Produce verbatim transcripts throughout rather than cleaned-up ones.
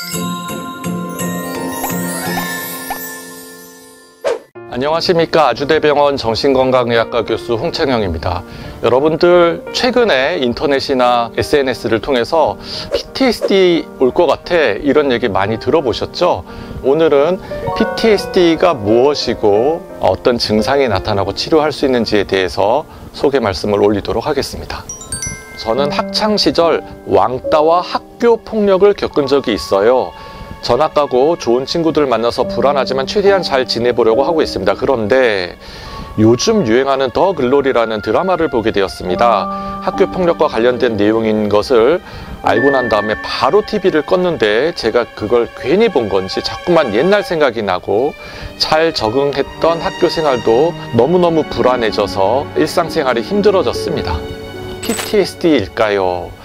안녕하십니까. 아주대병원 정신건강의학과 교수 홍창영입니다. 여러분들 최근에 인터넷이나 에스엔에스를 통해서 피티에스디 올 것 같아 이런 얘기 많이 들어보셨죠? 오늘은 피티에스디가 무엇이고 어떤 증상이 나타나고 치료할 수 있는지에 대해서 소개 말씀을 올리도록 하겠습니다. 저는 학창시절 왕따와 학교 폭력을 겪은 적이 있어요. 전학 가고 좋은 친구들 만나서 불안하지만 최대한 잘 지내보려고 하고 있습니다. 그런데 요즘 유행하는 더 글로리라는 드라마를 보게 되었습니다. 학교 폭력과 관련된 내용인 것을 알고 난 다음에 바로 티비를 껐는데 제가 그걸 괜히 본 건지 자꾸만 옛날 생각이 나고 잘 적응했던 학교 생활도 너무너무 불안해져서 일상생활이 힘들어졌습니다. 피티에스디일까요?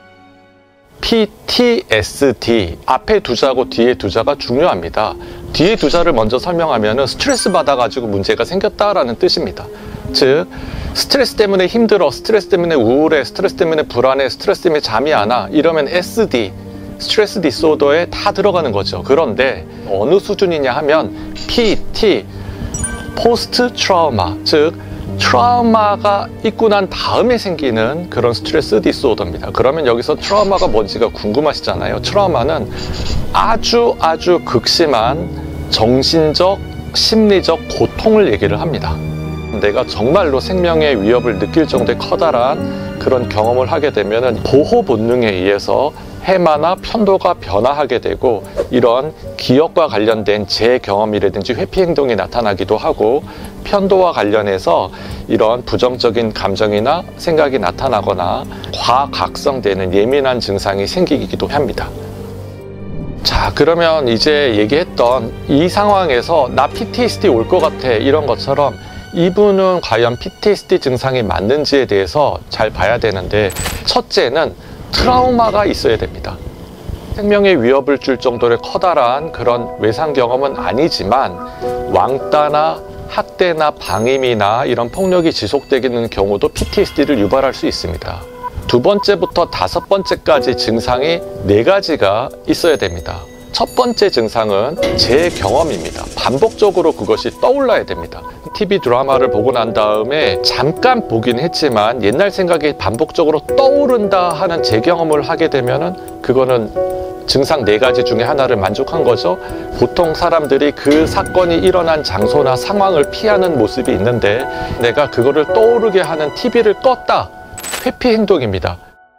피티에스디, 앞에 두 자하고 뒤에 두 자가 중요합니다. 뒤에 두 자를 먼저 설명하면 스트레스 받아가지고 문제가 생겼다라는 뜻입니다. 즉, 스트레스 때문에 힘들어, 스트레스 때문에 우울해, 스트레스 때문에 불안해, 스트레스 때문에 잠이 안 와. 이러면 에스디, 스트레스 디소더에 다 들어가는 거죠. 그런데 어느 수준이냐 하면 피티, 포스트 트라우마, 즉 트라우마가 있고 난 다음에 생기는 그런 스트레스 디스오더입니다. 그러면 여기서 트라우마가 뭔지가 궁금하시잖아요. 트라우마는 아주 아주 극심한 정신적, 심리적 고통을 얘기를 합니다. 내가 정말로 생명의 위협을 느낄 정도의 커다란 그런 경험을 하게 되면 보호 본능에 의해서 해마나 편도가 변화하게 되고 이런 기억과 관련된 재경험이라든지 회피 행동이 나타나기도 하고 편도와 관련해서 이런 부정적인 감정이나 생각이 나타나거나 과각성되는 예민한 증상이 생기기도 합니다. 자, 그러면 이제 얘기했던 이 상황에서 나 피티에스디 올 것 같아 이런 것처럼 이분은 과연 피티에스디 증상이 맞는지에 대해서 잘 봐야 되는데, 첫째는 트라우마가 있어야 됩니다. 생명의 위협을 줄 정도의 커다란 그런 외상 경험은 아니지만 왕따나 학대나 방임이나 이런 폭력이 지속되는 경우도 피티에스디를 유발할 수 있습니다. 두 번째부터 다섯 번째까지 증상이 네 가지가 있어야 됩니다. 첫 번째 증상은 재경험입니다. 반복적으로 그것이 떠올라야 됩니다. 티비 드라마를 보고 난 다음에 잠깐 보긴 했지만 옛날 생각이 반복적으로 떠오른다 하는 재경험을 하게 되면은 그거는 증상 네 가지 중에 하나를 만족한 거죠. 보통 사람들이 그 사건이 일어난 장소나 상황을 피하는 모습이 있는데 내가 그거를 떠오르게 하는 티비를 껐다. 회피 행동입니다.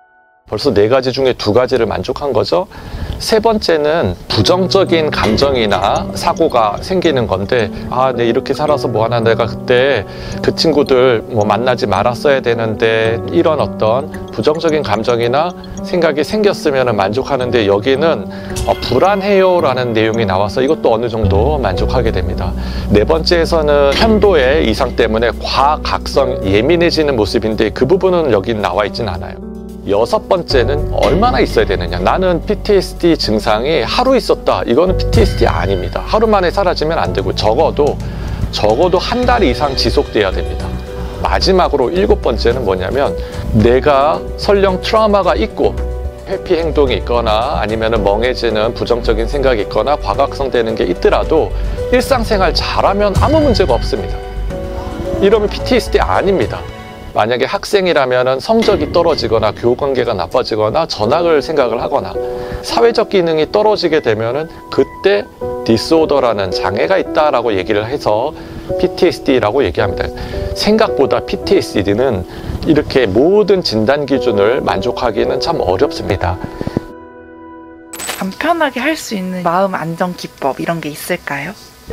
벌써 네 가지 중에 두 가지를 만족한 거죠. 세 번째는 부정적인 감정이나 사고가 생기는 건데, 아, 내 이렇게 살아서 뭐하나, 내가 그때 그 친구들 뭐 만나지 말았어야 되는데, 이런 어떤 부정적인 감정이나 생각이 생겼으면 만족하는데 여기는 어, 불안해요 라는 내용이 나와서 이것도 어느 정도 만족하게 됩니다. 네 번째에서는 편도의 이상 때문에 과각성, 예민해지는 모습인데 그 부분은 여기 나와 있진 않아요. 여섯 번째는 얼마나 있어야 되느냐. 나는 피티에스디 증상이 하루 있었다. 이거는 피티에스디 아닙니다. 하루 만에 사라지면 안 되고 적어도 적어도 한 달 이상 지속돼야 됩니다. 마지막으로 일곱 번째는 뭐냐면 내가 설령 트라우마가 있고 회피 행동이 있거나 아니면 멍해지는 부정적인 생각이 있거나 과각성되는 게 있더라도 일상생활 잘하면 아무 문제가 없습니다. 이러면 피티에스디 아닙니다. 만약에 학생이라면 성적이 떨어지거나 교우관계가 나빠지거나 전학을 생각을 하거나 사회적 기능이 떨어지게 되면은 그때 디스오더라는 장애가 있다라고 얘기를 해서 피티에스디라고 얘기합니다. 생각보다 피티에스디는 이렇게 모든 진단 기준을 만족하기는 참 어렵습니다. 간편하게 할 수 있는 마음 안정 기법 이런 게 있을까요?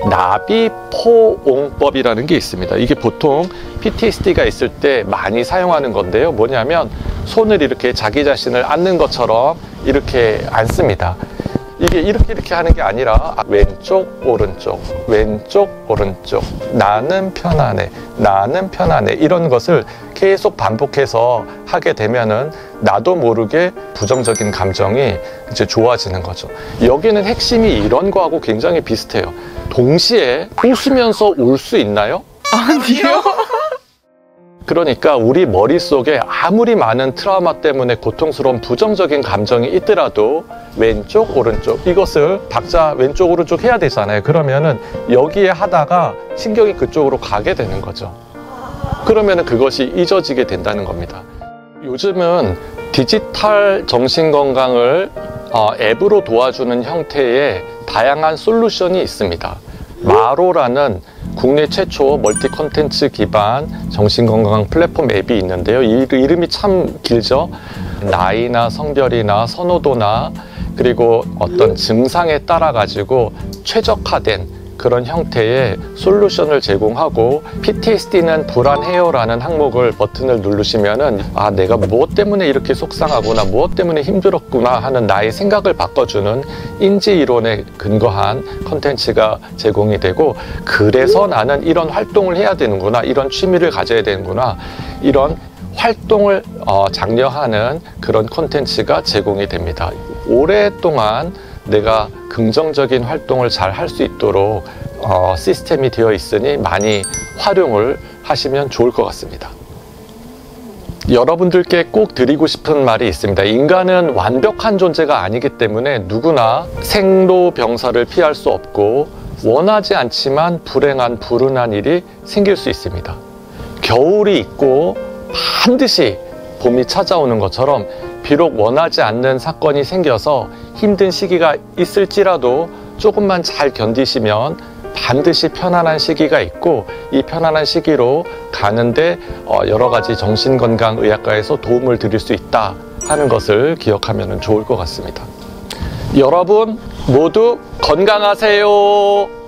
나비포옹법이라는 게 있습니다. 이게 보통 피티에스디가 있을 때 많이 사용하는 건데요. 뭐냐면 손을 이렇게 자기 자신을 안는 것처럼 이렇게 앉습니다. 이게 이렇게 이렇게 하는 게 아니라 왼쪽 오른쪽 왼쪽 오른쪽 나는 편안해 나는 편안해 이런 것을 계속 반복해서 하게 되면은 나도 모르게 부정적인 감정이 이제 좋아지는 거죠. 여기는 핵심이 이런 거하고 굉장히 비슷해요. 동시에 웃으면서 울 수 있나요? 아니요. 그러니까 우리 머릿속에 아무리 많은 트라우마 때문에 고통스러운 부정적인 감정이 있더라도 왼쪽, 오른쪽 이것을 박자 왼쪽, 오른쪽 해야 되잖아요. 그러면은 여기에 하다가 신경이 그쪽으로 가게 되는 거죠. 그러면은 그것이 잊어지게 된다는 겁니다. 요즘은 디지털 정신건강을 어, 앱으로 도와주는 형태의 다양한 솔루션이 있습니다. 마로라는 국내 최초 멀티 컨텐츠 기반 정신건강 플랫폼 앱이 있는데요. 이 이름이 참 길죠. 나이나 성별이나 선호도나 그리고 어떤 증상에 따라 가지고 최적화된 그런 형태의 솔루션을 제공하고 피티에스디는 불안해요라는 항목을 버튼을 누르시면은 아 내가 무엇 때문에 이렇게 속상하구나 무엇 때문에 힘들었구나 하는 나의 생각을 바꿔주는 인지 이론에 근거한 컨텐츠가 제공이 되고 그래서 나는 이런 활동을 해야 되는구나 이런 취미를 가져야 되는구나 이런 활동을 어, 장려하는 그런 콘텐츠가 제공이 됩니다. 오랫동안 내가 긍정적인 활동을 잘 할 수 있도록 어, 시스템이 되어 있으니 많이 활용을 하시면 좋을 것 같습니다. 여러분들께 꼭 드리고 싶은 말이 있습니다. 인간은 완벽한 존재가 아니기 때문에 누구나 생로병사를 피할 수 없고 원하지 않지만 불행한 불운한 일이 생길 수 있습니다. 겨울이 있고 반드시 봄이 찾아오는 것처럼 비록 원하지 않는 사건이 생겨서 힘든 시기가 있을지라도 조금만 잘 견디시면 반드시 편안한 시기가 있고 이 편안한 시기로 가는데 여러 가지 정신건강의학과에서 도움을 드릴 수 있다 하는 것을 기억하면 좋을 것 같습니다. 여러분 모두 건강하세요.